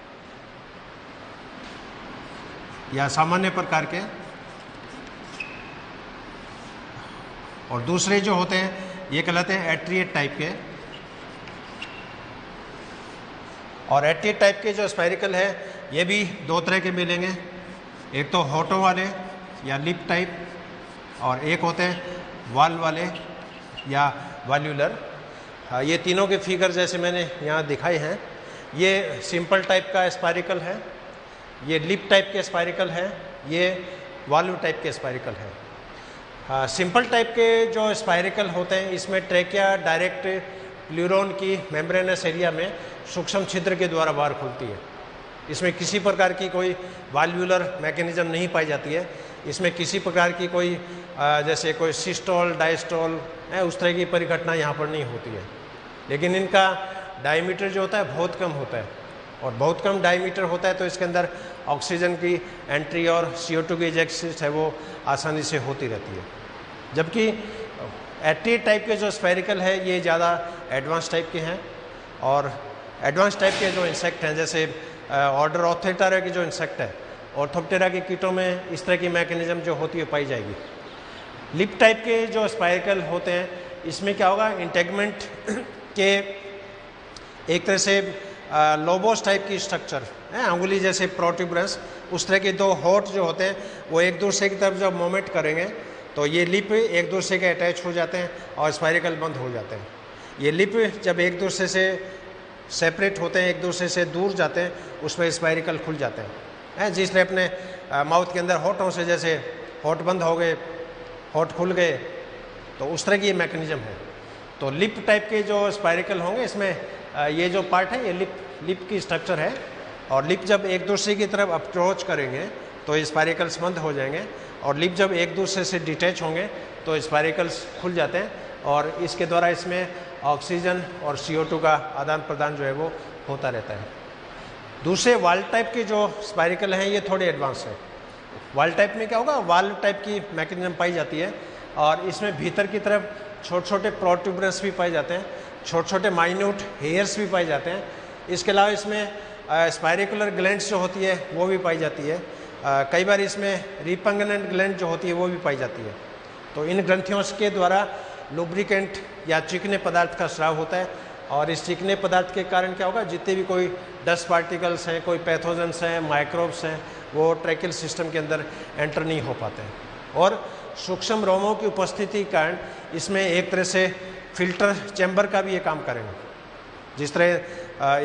या सामान्य प्रकार के, और दूसरे जो होते हैं ये कहलाते हैं एट्रिएट टाइप के। और एट्रिएट टाइप के जो स्पायरिकल है ये भी दो तरह के मिलेंगे, एक तो होटो वाले या लिप टाइप, और एक होते हैं वाल वाले या वाल्यूलर। हाँ, ये तीनों के फिगर जैसे मैंने यहाँ दिखाए हैं, ये सिंपल टाइप का स्पायरिकल है, ये लिप टाइप के स्पायरिकल है, ये वाल्व टाइप के स्पायरिकल है। हाँ, सिंपल टाइप के जो स्पायरिकल होते हैं इसमें ट्रेकिया डायरेक्ट प्लूरोन की मेम्ब्रेनस एरिया में सूक्ष्म छिद्र के द्वारा बाहर खुलती है। इसमें किसी प्रकार की कोई वाल्वुलर मैकेनिज्म नहीं पाई जाती है, इसमें किसी प्रकार की कोई जैसे कोई सिस्टोल डायस्टोल उस तरह की परिघटना यहाँ पर नहीं होती है। लेकिन इनका डायमीटर जो होता है बहुत कम होता है, और बहुत कम डायमीटर होता है तो इसके अंदर ऑक्सीजन की एंट्री और सी ओ टू की इजेक्शन है वो आसानी से होती रहती है। जबकि एट्रिएट टाइप के जो स्पायरिकल है ये ज़्यादा एडवांस टाइप के हैं, और एडवांस टाइप के जो इंसेक्ट हैं जैसे ऑर्डर ऑर्थोप्टेरा की जो इंसेक्ट है, ऑर्थोप्टेरा के कीटों में इस तरह की मैकेनिज्म जो होती है पाई जाएगी। लिप टाइप के जो स्पायरिकल होते हैं इसमें क्या होगा, इंटेगमेंट के एक तरह से लोबोस टाइप की स्ट्रक्चर है, अंगुली जैसे प्रोट्यूबरेंस, उस तरह के दो होठ जो होते हैं वो एक दूसरे की तरफ जब मूवमेंट करेंगे तो ये लिप एक दूसरे के अटैच हो जाते हैं और स्पायरिकल बंद हो जाते हैं। ये लिप जब एक दूसरे से सेपरेट होते हैं, एक दूसरे से दूर जाते हैं, उसमें स्पायरिकल खुल जाते हैं हैं जिसने अपने माउथ के अंदर होठों से जैसे होठ बंद हो गए, होठ खुल गए, तो उस तरह की ये मैकेनिज्म है। तो लिप टाइप के जो स्पायरिकल होंगे इसमें ये जो पार्ट है ये लिप लिप की स्ट्रक्चर है, और लिप जब एक दूसरे की तरफ अप्रोच करेंगे तो ये स्पायरिकल्स बंद हो जाएंगे, और लिप जब एक दूसरे से डिटैच होंगे तो स्पायरिकल्स खुल जाते हैं, और इसके द्वारा इसमें ऑक्सीजन और सी ओ टू का आदान प्रदान जो है वो होता रहता है। दूसरे वाल टाइप के जो स्पायरिकल हैं ये थोड़े एडवांस है। वाल टाइप में क्या होगा, वाल टाइप की मैकेनिज्म पाई जाती है, और इसमें भीतर की तरफ छोटे छोटे प्रोट्यूबरेंस भी पाए जाते हैं, छोटे छोटे माइन्यूट हेयर्स भी पाए जाते हैं। इसके अलावा इसमें स्पायरिकुलर ग्लैंड्स जो होती है वो भी पाई जाती है, आ, कई बार इसमें रिपंगनेंट ग्लैंड जो होती है वो भी पाई जाती है। तो इन ग्रंथियों के द्वारा लुब्रिकेंट या चिकने पदार्थ का स्राव होता है, और इस चिकने पदार्थ के कारण क्या होगा, जितने भी कोई डस्ट पार्टिकल्स हैं, कोई पैथोजेंस हैं, माइक्रोब्स हैं, वो ट्रैकियल सिस्टम के अंदर एंटर नहीं हो पाते हैं। और सूक्ष्म रोमों की उपस्थिति के कारण इसमें एक तरह से फिल्टर चैम्बर का भी ये काम करेंगे। जिस तरह आ,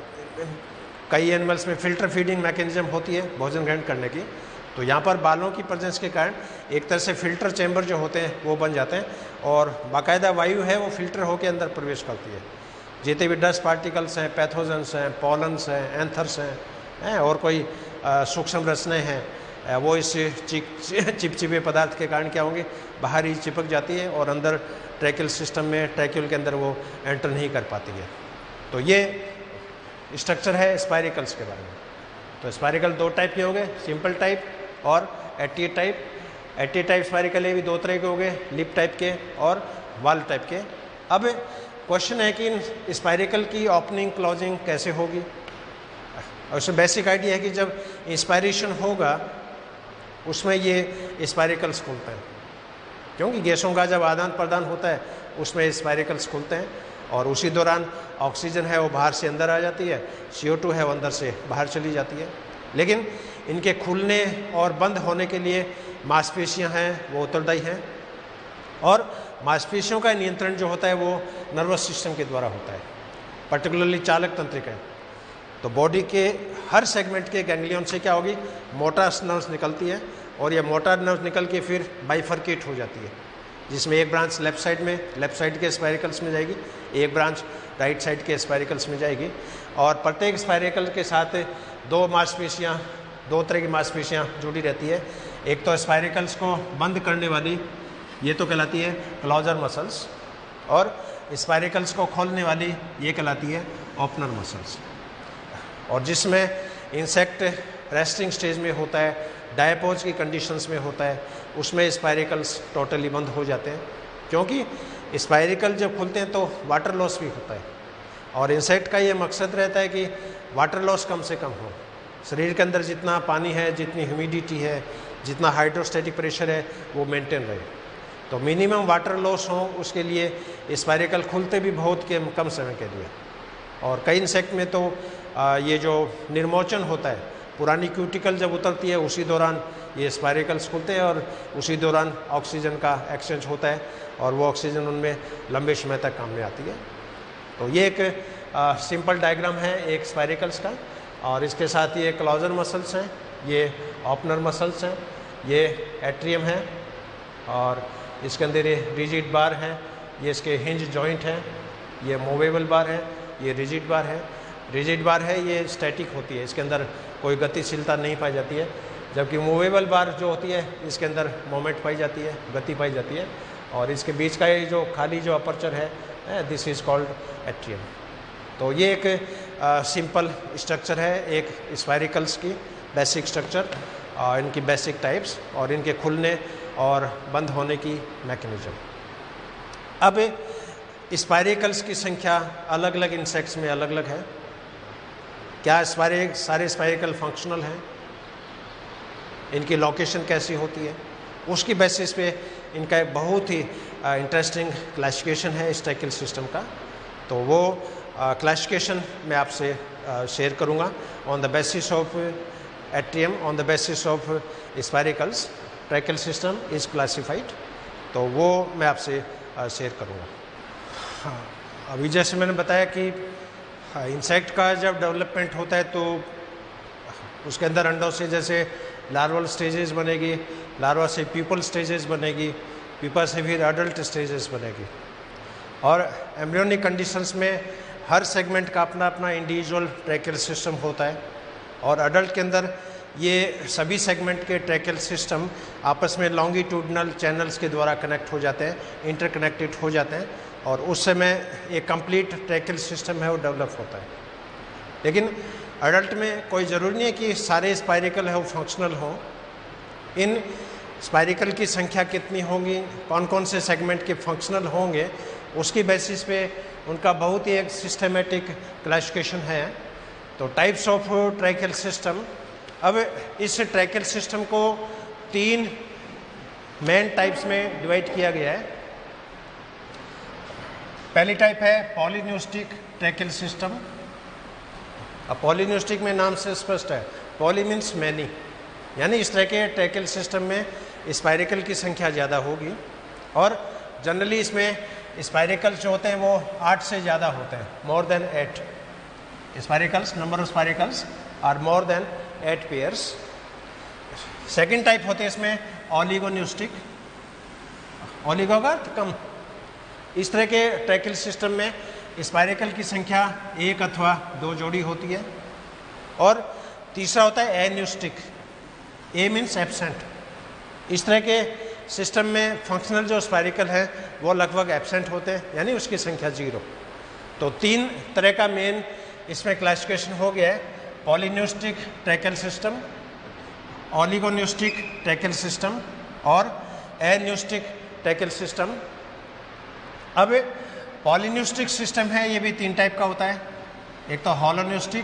कई एनिमल्स में फिल्टर फीडिंग मैकेनिज्म होती है भोजन ग्रहण करने की, तो यहाँ पर बालों की प्रेजेंस के कारण एक तरह से फिल्टर चैम्बर जो होते हैं वो बन जाते हैं, और बाकायदा वायु है वो फिल्टर होकर अंदर प्रवेश करती है। जितने भी डस्ट पार्टिकल्स हैं, पैथोजेंस हैं, पॉलन्स हैं, एंथर्स हैं, हैं और कोई सूक्ष्म रचनाएँ हैं, वो इस चिप चिपचिपे पदार्थ के कारण क्या होंगे, बाहर ही चिपक जाती है और अंदर ट्रैकियल सिस्टम में, ट्रैक्यूल के अंदर वो एंटर नहीं कर पाती है। तो ये स्ट्रक्चर है स्पायरिकल्स के बारे में। तो स्पायरिकल दो टाइप के हो गए, सिंपल टाइप और एट्रिएट टाइप। एट्रिएट टाइप स्पायरिकल ये भी दो तरह के हो गए, लिप टाइप के और वाल टाइप के। अब क्वेश्चन है कि इन स्पायरिकल की ओपनिंग क्लोजिंग कैसे होगी। और उसमें बेसिक आइडिया है कि जब इंस्पायरेशन होगा उसमें ये स्पायरिकल्स खुलते हैं, क्योंकि गैसों का जब आदान प्रदान होता है उसमें स्पायरिकल्स खुलते हैं, और उसी दौरान ऑक्सीजन है वो बाहर से अंदर आ जाती है, सी ओ टू है वो अंदर से बाहर चली जाती है। लेकिन इनके खुलने और बंद होने के लिए मांसपेशियां हैं वो उत्तरदायी हैं, और मांसपेशियों का नियंत्रण जो होता है वो नर्वस सिस्टम के द्वारा होता है, पर्टिकुलरली चालक तंत्रिका। तो बॉडी के हर सेगमेंट के गैंग्लियन से क्या होगी, मोटर नर्व्स निकलती है, और ये मोटर नर्व्स निकल के फिर बाइफर्केट हो जाती है, जिसमें एक ब्रांच लेफ्ट साइड में लेफ्ट साइड के स्पाइरिकल्स में जाएगी, एक ब्रांच राइट साइड के स्पाइरिकल्स में जाएगी, और प्रत्येक स्पाइरिकल के साथ दो मांसपेशियाँ दो तरह की मांसपेशियाँ जुड़ी रहती है। एक तो स्पाइरिकल्स को बंद करने वाली, ये तो कहलाती है क्लोजर मसल्स, और स्पाइरिकल्स को खोलने वाली ये कहलाती है ओपनर मसल्स। और जिसमें इंसेक्ट रेस्टिंग स्टेज में होता है, डायपोज की कंडीशंस में होता है, उसमें स्पाइरिकल्स टोटली बंद हो जाते हैं, क्योंकि स्पाइरिकल जब खुलते हैं तो वाटर लॉस भी होता है, और इंसेक्ट का ये मकसद रहता है कि वाटर लॉस कम से कम हो। शरीर के अंदर जितना पानी है, जितनी ह्यूमिडिटी है, जितना हाइड्रोस्टैटिक प्रेशर है, वो मेंटेन रहे। तो मिनिमम वाटर लॉस हो, उसके लिए स्पाइरिकल खुलते भी बहुत के कम समय के लिए। और कई इंसेक्ट में तो आ, ये जो निर्मोचन होता है, पुरानी क्यूटिकल जब उतरती है उसी दौरान ये स्पाइरिकल्स खुलते हैं, और उसी दौरान ऑक्सीजन का एक्सचेंज होता है, और वो ऑक्सीजन उनमें लंबे समय तक काम में आती है। तो ये एक आ, सिंपल डायग्राम है एक स्पाइरिकल्स का, और इसके साथ ये क्लोजर मसल्स हैं, ये ओपनर मसल्स हैं, ये एट्रियम है, और इसके अंदर ये रिजिड बार है, ये इसके हिंज जॉइंट है, ये मूवेबल बार है, ये रिजिड बार है। रिजिड बार है ये स्टैटिक होती है, इसके अंदर कोई गतिशीलता नहीं पाई जाती है, जबकि मूवेबल बार जो होती है इसके अंदर मोमेंट पाई जाती है, गति पाई जाती है, और इसके बीच का ये जो खाली जो अपर्चर है, दिस इज़ कॉल्ड एट्रियम। तो ये एक सिंपल स्ट्रक्चर है एक स्पाइरिकल्स की बेसिक स्ट्रक्चर, इनकी बेसिक टाइप्स और इनके खुलने और बंद होने की मैकेनिज्म। अब स्पाइरिकल्स की संख्या अलग अलग इंसेक्ट्स में अलग अलग है। क्या स्पाइरिक सारे स्पाइरिकल फंक्शनल हैं, इनकी लोकेशन कैसी होती है, उसकी बेसिस पे इनका एक बहुत ही इंटरेस्टिंग क्लासिफिकेशन है स्टैकिल सिस्टम का। तो वो क्लासिफिकेशन मैं आपसे शेयर करूंगा on the basis of atrium, on the basis of spiracles tracheal system is classified. तो वो मैं आपसे शेयर करूंगा। हाँ, अभी जैसे मैंने बताया कि हाँ, इंसेक्ट का जब डेवलपमेंट होता है तो उसके अंदर अंडों से जैसे लार्वल स्टेजेस बनेगी, लार्वा से पीपल स्टेजेस बनेगी, पीपल से फिर अडल्ट स्टेजेस बनेगी, और एम्ब्रियोनिक कंडीशंस में हर सेगमेंट का अपना अपना इंडिविजुअल ट्रैकियल सिस्टम होता है, और अडल्ट के अंदर ये सभी सेगमेंट के ट्रैकियल सिस्टम आपस में लॉन्गिट्यूडनल चैनल्स के द्वारा कनेक्ट हो जाते हैं, इंटरकनेक्टेड हो जाते हैं, और उस समय एक कंप्लीट ट्रैकियल सिस्टम है वो डेवलप होता है। लेकिन अडल्ट में कोई ज़रूरी नहीं है कि सारे स्पाइरिकल है वो फंक्शनल हों। इन स्पाइरिकल की संख्या कितनी होगी, कौन कौन से सेगमेंट के फंक्शनल होंगे, उसकी बेसिस पे उनका बहुत ही एक सिस्टमेटिक क्लासिफिकेशन है। तो टाइप्स ऑफ ट्रैकियल सिस्टम, अब इस ट्रैकियल सिस्टम को तीन मेन टाइप्स में डिवाइड किया गया है। पहली टाइप है पॉलीन्यूस्टिक ट्रैकियल सिस्टम। अब पॉलीन्यूस्टिक में नाम से स्पष्ट है, पॉली मीन्स मैनी, यानी इस तरह के ट्रैकियल सिस्टम में स्पाइरिकल की संख्या ज़्यादा होगी, और जनरली इसमें स्पाइरिकल जो होते हैं वो आठ से ज़्यादा होते हैं, more than eight spiracles, number of spiracles are more than eight pairs. Second type होते हैं इसमें ऑलिगोन्यूस्टिक, ऑलिगो का अर्थ कम। इस तरह के ट्रैकियल सिस्टम में स्पाइरिकल की संख्या एक अथवा दो जोड़ी होती है। और तीसरा होता है एन्यूस्टिक, ए मीन्स एब्सेंट। इस तरह के सिस्टम में फंक्शनल जो स्पाइरिकल है वो लगभग एब्सेंट होते हैं, यानी उसकी संख्या जीरो। तो तीन तरह का मेन इसमें क्लासिफिकेशन हो गया है, polypneustic tracheal system, oligopneustic tracheal system और एन्यूस्टिक ट्रैकियल सिस्टम। अब पॉलीन्यूस्टिक सिस्टम है, ये भी तीन टाइप का होता है, एक तो हॉलोन्यूस्टिक,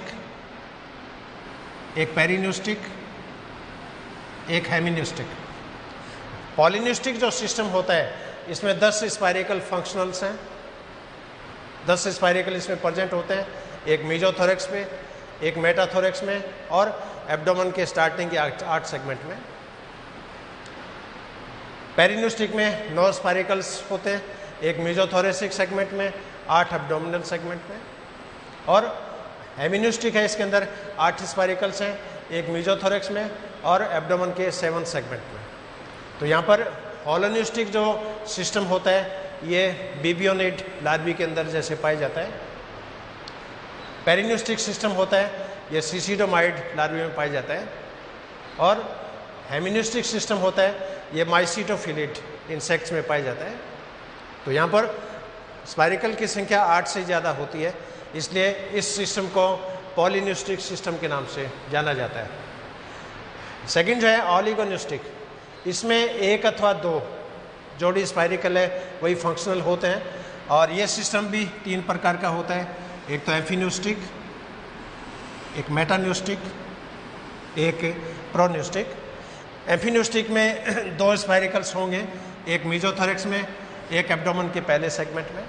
एक पेरिन्यूस्टिक, एक हेमिन्यूस्टिक। पॉलीन्यूस्टिक जो सिस्टम होता है इसमें दस स्पाइरिकल फंक्शनल्स हैं, दस स्पाइरिकल इसमें प्रेजेंट होते हैं, एक मेजोथोरेक्स में, एक मेटाथोरेक्स में और एब्डोमेन के स्टार्टिंग के आठ सेगमेंट में। पेरिन्यूस्टिक में नौ स्पाइरिकल्स होते हैं, एक मेजोथोरेसिक सेगमेंट में, आठ एब्डोमिनल सेगमेंट में। और हेमिन्यूस्टिक है, इसके अंदर आठ स्पाइरिकल्स हैं, एक मेजोथोरेक्स में और एब्डोमेन के सेवन सेगमेंट में। तो यहाँ पर होलोन्यूस्टिक जो सिस्टम होता है ये बिबियोनिड लार्वी के अंदर जैसे पाया जाता है। पेरिन्यूस्टिक सिस्टम होता है ये सिसिडोमाइड लार्वी में पाया जाता है। और हेमिन्यूस्टिक सिस्टम होता है ये माइसिटोफिलिड इंसेक्ट्स में पाया जाता है। तो यहाँ पर स्पाइरिकल की संख्या आठ से ज़्यादा होती है, इसलिए इस सिस्टम को पॉलिन्यूस्टिक सिस्टम के नाम से जाना जाता है। सेकंड जो है ऑलिगोन्यूस्टिक, इसमें एक अथवा दो जोड़ी स्पाइरिकल है वही फंक्शनल होते हैं। और ये सिस्टम भी तीन प्रकार का होता है, एक तो एम्फिन्यूस्टिक, एक मेटान्यूस्टिक, एक प्रोन्यूस्टिक। एम्फिन्यूस्टिक में दो स्पाइरिकल्स होंगे, एक मेजोथोरेक्स में, एक एब्डोमेन के पहले सेगमेंट में।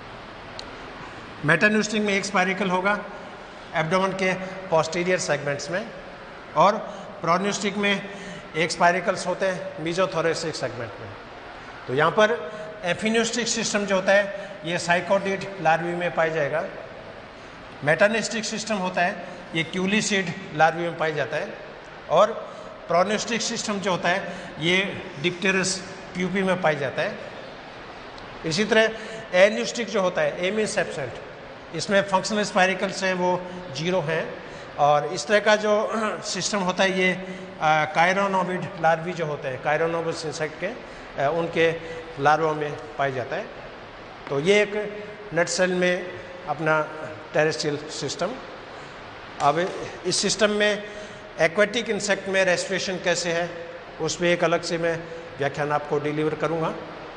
मेटान्यूस्टिक में एक स्पाइरिकल होगा एब्डोमेन के पोस्टीरियर सेगमेंट्स में। और प्रोन्यूस्टिक में एक स्पाइरिकल्स होते हैं मेजोथोरेसिक सेगमेंट में। तो यहाँ पर एम्फिन्यूस्टिक सिस्टम जो होता है ये साइकोडिड लार्वी में पाया जाएगा। मेटान्यूस्टिक सिस्टम होता है ये क्यूलिसिड लार्वी में पाया जाता है। और प्रोन्यूस्टिक सिस्टम जो होता है ये डिप्टेरस प्यूपी में पाया जाता है। इसी तरह एन्यूस्टिक जो होता है, ए मीन्स एब्सेंट, इसमें फंक्शनल स्पाइरिकल्स हैं वो जीरो हैं। और इस तरह का जो सिस्टम होता है ये कायरोनोविड लार्वी जो होते हैं, कायरोनोविड इंसेक्ट के आ, उनके लार्वा में पाया जाता है। तो ये एक नटसेल में अपना टेरेस्ट्रियल सिस्टम। अब इस सिस्टम में एक्वेटिक इंसेक्ट में रेस्पिरेशन कैसे है उस पर एक अलग से मैं व्याख्यान आपको डिलीवर करूँगा।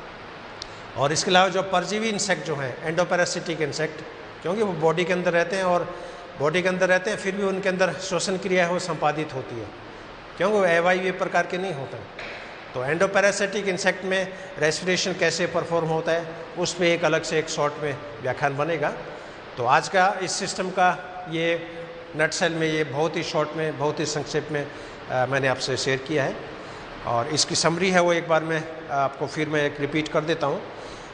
और इसके अलावा जो परजीवी इंसेक्ट जो हैं, एंडोपैरासिटिक इंसेक्ट, क्योंकि वो बॉडी के अंदर रहते हैं और बॉडी के अंदर रहते हैं फिर भी उनके अंदर श्वसन क्रिया है वो संपादित होती है, क्योंकि वो अवायवीय प्रकार के नहीं होते हैं। तो एंडोपैरासिटिक इंसेक्ट में रेस्पिरेशन कैसे परफॉर्म होता है उस पर एक अलग से एक शॉर्ट में व्याख्यान बनेगा। तो आज का इस सिस्टम का ये नटसेल में ये बहुत ही शॉर्ट में, बहुत ही संक्षेप में आ, मैंने आपसे शेयर किया है। और इसकी समरी है वो एक बार मैं आपको फिर मैं एक रिपीट कर देता हूँ।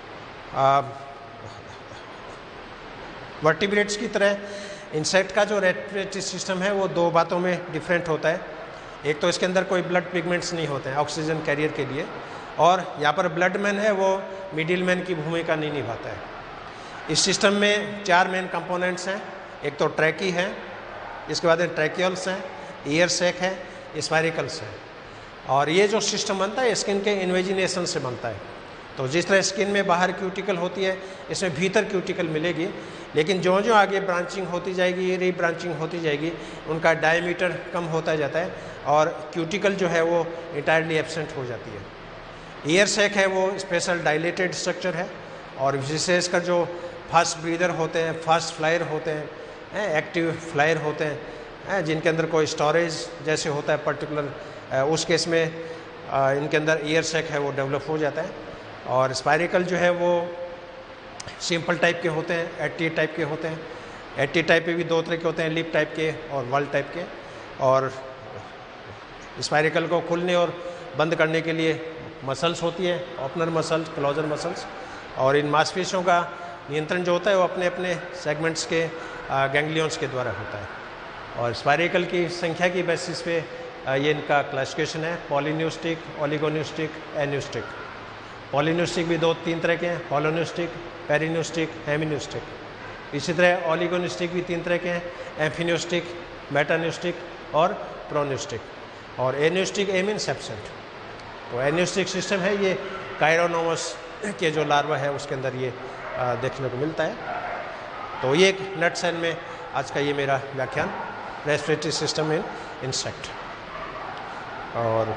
वर्टिब्रेट्स की तरह इंसेक्ट का जो रेस्पिरेटरी सिस्टम है वो दो बातों में डिफरेंट होता है। एक तो इसके अंदर कोई ब्लड पिगमेंट्स नहीं होते हैं ऑक्सीजन कैरियर के लिए, और यहाँ पर ब्लड मैन है वो मिडिल मैन की भूमिका नहीं निभाता है। इस सिस्टम में चार मेन कंपोनेंट्स हैं, एक तो ट्रैकी है, इसके बाद ट्रैक्यूल्स हैं, ईयर सैक है, स्पाइरिकल्स है। और ये जो सिस्टम बनता है स्किन के इन्वेजिनेशन से बनता है। तो जिस तरह स्किन में बाहर क्यूटिकल होती है इसमें भीतर क्यूटिकल मिलेगी, लेकिन जो जो आगे ब्रांचिंग होती जाएगी, री ब्रांचिंग होती जाएगी, उनका डायमीटर कम होता जाता है और क्यूटिकल जो है वो इंटायरली एब्सेंट हो जाती है। ईयर सैक है वो स्पेशल डायलेटेड स्ट्रक्चर है, और विशेषकर जो फास्ट ब्रीदर होते हैं, फास्ट फ्लायर होते हैं, एक्टिव फ्लायर होते हैं, जिनके अंदर कोई स्टोरेज जैसे होता है पर्टिकुलर, उस केस में इनके अंदर ईयर सैक है वो डेवलप हो जाता है। और स्पाइरिकल जो है वो सिंपल टाइप के होते हैं, एट्टी टाइप के होते हैं। एट्टी टाइप पे भी दो तरह के होते हैं, लिप टाइप के और वॉल टाइप के। और स्पाइरिकल को खुलने और बंद करने के लिए मसल्स होती है, ओपनर मसल्स, क्लोजर मसल्स। और इन मांसपेशियों का नियंत्रण जो होता है वो अपने अपने सेगमेंट्स के गैंग्लियंस के द्वारा होता है। और स्पाइरिकल की संख्या की बेसिस पे ये इनका क्लासिफिकेशन है, पॉलीन्यूस्टिक, ओलिगोन्यूस्टिक, एन्यूस्टिक। पॉलीन्यूस्टिक भी दो तीन तरह के हैं, होलोन्यूस्टिक, पेरिन्यूस्टिक, हेमिन्यूस्टिक। इसी तरह ओलिगोन्यूस्टिक भी तीन तरह के हैं, एम्फिन्यूस्टिक, मेटान्यूस्टिक और प्रोन्यूस्टिक। और एन्यूस्टिक ए मीन्स एब्सेंट। तो एन्यूस्टिक सिस्टम है ये कायरोनोमस के जो लार्वा है उसके अंदर ये आ, देखने को मिलता है। तो ये एक नटसेल में आज का ये मेरा व्याख्यान, रेस्पिरेटरी सिस्टम इन इंसेक्ट। और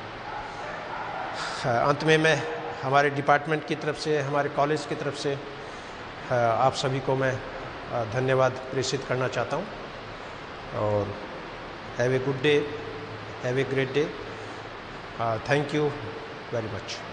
अंत में मैं हमारे डिपार्टमेंट की तरफ से, हमारे कॉलेज की तरफ से आप सभी को मैं धन्यवाद प्रेषित करना चाहता हूँ। और have a good day, have a great day. Thank you very much.